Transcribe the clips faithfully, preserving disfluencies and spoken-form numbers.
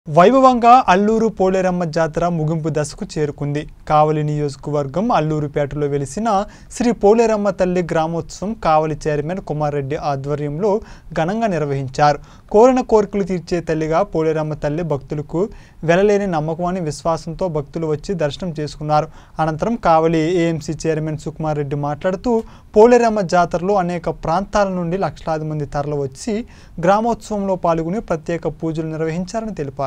వైభవంగా అల్లూరు పోలేరమ్మ జాతర ముగింపు దశకు చేరుకుంది. కావలి నియోజకవర్గం అల్లూరుపేటలో వెలిసిన శ్రీ పోలేరమ్మ తల్లి గ్రామోత్సవం కావలి చైర్మన్ కుమార్ రెడ్డి ఆధ్వర్యంలో ఘనంగా నిర్వహించారు. కోరిన కోరికలు తీర్చే తల్లిగా పోలేరమ్మ తల్లి భక్తులకు వెలలేని నమ్మకమని విశ్వాసంతో భక్తులు వచ్చి దర్శనం చేసుకున్నారు. అనంతరం కావలి ఏఎంసీ చైర్మన్ సుకుమార్ రెడ్డి మాట్లాడుతూ పోలేరమ్మ జాతరలో అనేక ప్రాంతాల నుండి లక్షలాది మంది తరలివచ్చి గ్రామోత్సవంలో పాల్గొని ప్రత్యేక పూజలు నిర్వహించారని తెలిపారు.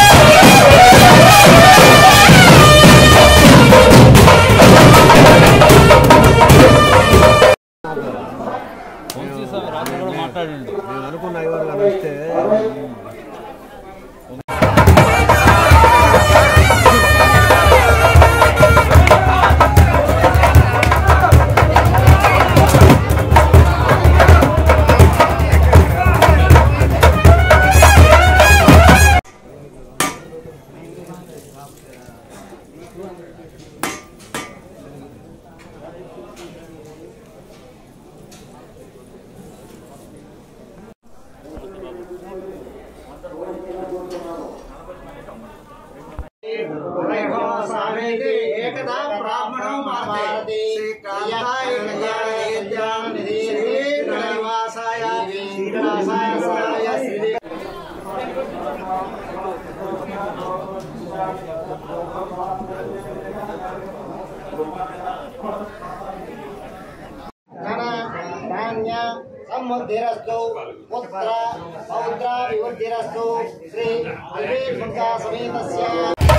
एकदा ब्राह्मणो मारते श्री कांताय कल्याण निधि श्री गणनिवासाय श्रीनिवासाय श्री धन धान्य समृद्धिरस्तु पुत्र पौत्र विवृद्धिरस्तु श्री अल्पेशुका समेतस्य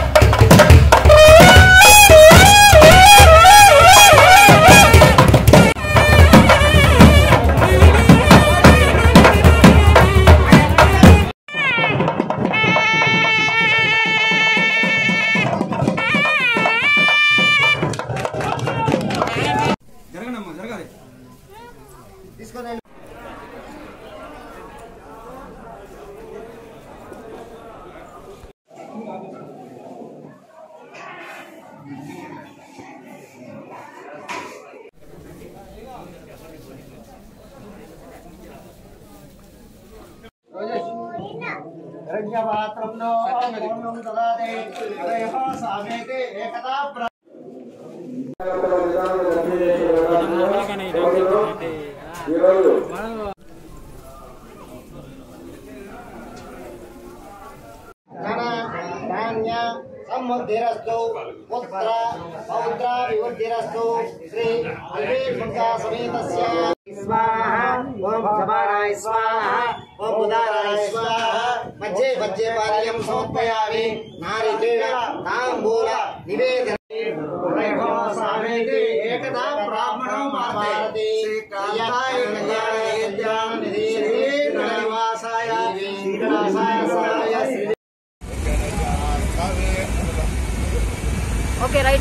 रज्ञपात्रम्नो पूर्णं ददाते हरयः सामेते एकदा धन धान्य समृद्धिरस्तु पुत्र पौत्र विवृद्धिरस्तु श्री अल्पेशुका समेतस्य स्वाहा ओम समाराय स्वाहा ओम उदाराय स्वाहा मध्य मध्य पार्यं समर्पयामि नारिकेल तांबूल निवेदन सामेते एकदा ब्राह्मणो मारते श्री कांताय कल्याण निधि श्री गणनिवासाय श्रीनिवासाय श्री ओके राइट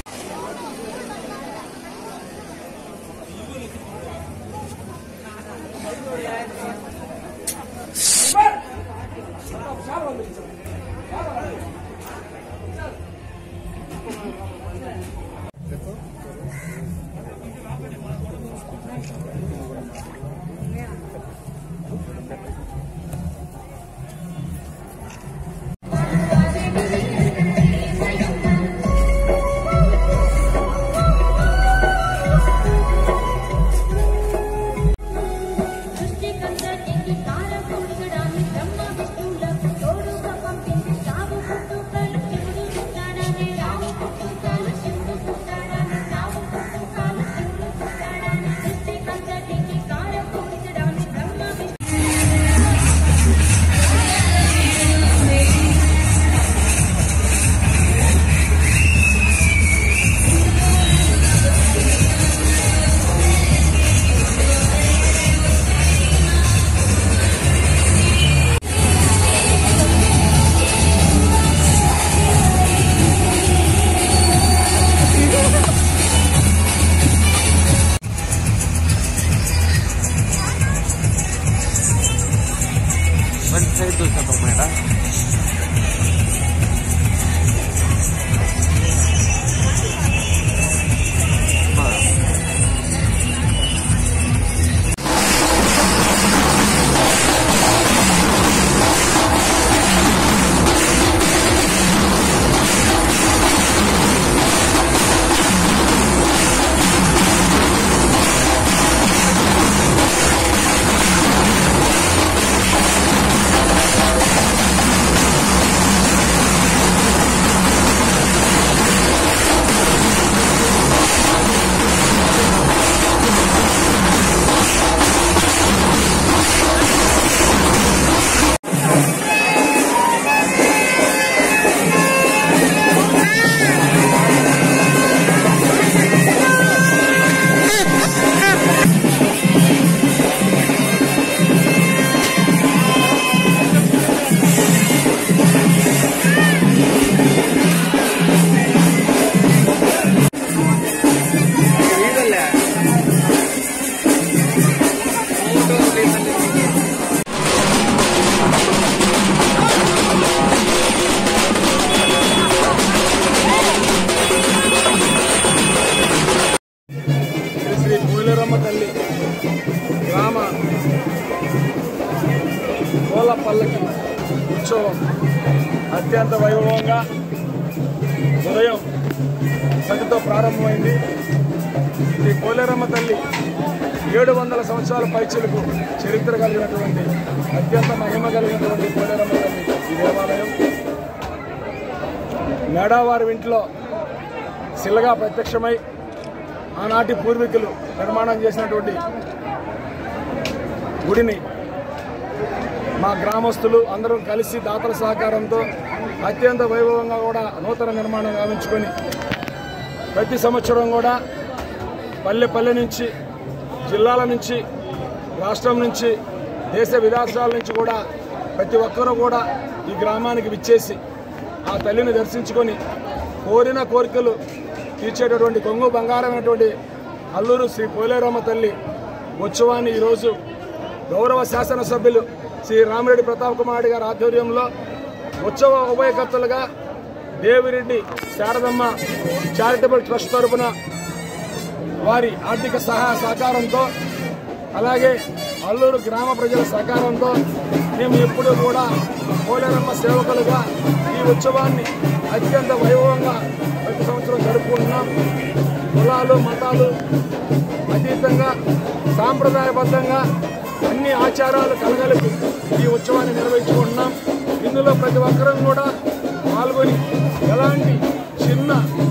అత్యంత వైభవంగా ఉదయం సతితో ప్రారంభమైంది. శ్రీ పోలేరమ్మ తల్లి ఏడు వందల సంవత్సరాల పైచిలకు చరిత్ర కలిగినటువంటి అత్యంత మహిమ కలిగినటువంటి పోలేరమ్మ తల్లి ఈ దేవాలయం. మేడావారి ఇంట్లో శిలగా ప్రత్యక్షమై ఆనాటి పూర్వీకులు నిర్మాణం చేసినటువంటి గుడిని మా గ్రామస్తులు అందరం కలిసి దాతల సహకారంతో అత్యంత వైభవంగా కూడా నూతన నిర్మాణం గావించుకొని ప్రతి సంవత్సరం కూడా పల్లె పల్లె నుంచి, జిల్లాల నుంచి, రాష్ట్రం నుంచి, దేశ విదేశాల నుంచి కూడా ప్రతి ఒక్కరూ కూడా ఈ గ్రామానికి విచ్చేసి ఆ తల్లిని దర్శించుకొని కోరిన కోరికలు తీర్చేటటువంటి కొంగు బంగారమైనటువంటి అల్లూరు శ్రీ పోలేరమ్మ తల్లి ఉత్సవాన్ని ఈరోజు గౌరవ శాసనసభ్యులు శ్రీ రామిరెడ్డి ప్రతాప్ కుమార్ రెడ్డి గారి ఆధ్వర్యంలో ఉత్సవ ఉభయకర్తలుగా దేవిరెడ్డి శారదమ్మ చారిటబుల్ ట్రస్ట్ తరఫున వారి ఆర్థిక సహాయ సహకారంతో, అలాగే అల్లూరు గ్రామ ప్రజల సహకారంతో మేము ఎప్పుడూ కూడా పోలేరమ్మ సేవకులుగా ఈ ఉత్సవాన్ని అత్యంత వైభవంగా ప్రతి సంవత్సరం జరుపుకుంటున్నాం. కులాలు మతాలు అతీతంగా సాంప్రదాయబద్ధంగా అన్ని ఆచారాలు కలగలిపి ఈ ఉత్సవాన్ని నిర్వహించుకుంటున్నాం. ఇందులో ప్రతి ఒక్కరం కూడా పాల్గొని ఎలాంటి చిన్న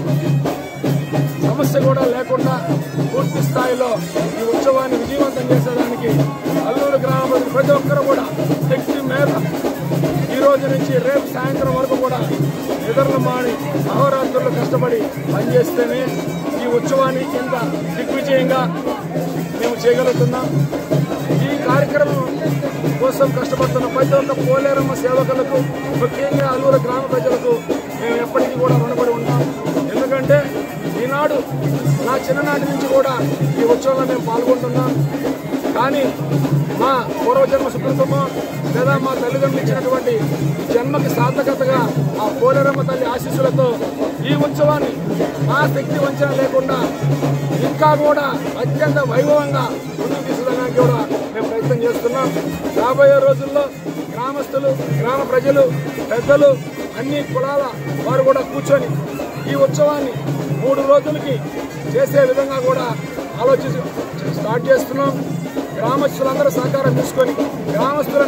సమస్య కూడా లేకుండా పూర్తి స్థాయిలో ఈ ఉత్సవాన్ని విజయవంతం చేసేదానికి అల్లూరు గ్రామ ప్రతి ఒక్కరు కూడా శక్తి మేర ఈ రోజు నుంచి రేపు సాయంత్రం వరకు కూడా నిద్రలు మాని అహోరాత్రులు కష్టపడి పనిచేస్తేనే ఈ ఉత్సవాన్ని ఇంత దిగ్విజయంగా మేము చేయగలుగుతున్నాం. ఈ కార్యక్రమం కోసం కష్టపడుతున్న ప్రతి ఒక్క పోలేరమ్మ సేవకులకు, ముఖ్యంగా అల్లూరు గ్రామ ప్రజలకు మేము ఎప్పటికీ కూడా రుణపడి ఉంటాం. ఎందుకంటే ఈనాడు నా చిన్ననాటి నుంచి కూడా ఈ ఉత్సవంలో మేము పాల్గొంటున్నాం. కానీ మా పూర్వజన్మ సుకృతమో లేదా మా తల్లిదండ్రులు ఇచ్చినటువంటి జన్మకి సార్థకతగా ఆ పోలేరమ్మ తల్లి ఆశీస్సులతో ఈ ఉత్సవాన్ని మా శక్తి వంచన లేకుండా ఇంకా కూడా అత్యంత వైభవంగా ముందుకు తీసుకురావడానికి కూడా మేము ప్రయత్నం చేస్తున్నాం. రాబోయే రోజుల్లో గ్రామస్తులు, గ్రామ ప్రజలు, పెద్దలు, అన్ని కులాల వారు కూడా కూర్చొని ఈ ఉత్సవాన్ని మూడు రోజులకి చేసే విధంగా కూడా ఆలోచించి స్టార్ట్ చేస్తున్నాం. గ్రామస్తులందరూ సహకారం తీసుకొని గ్రామస్తుల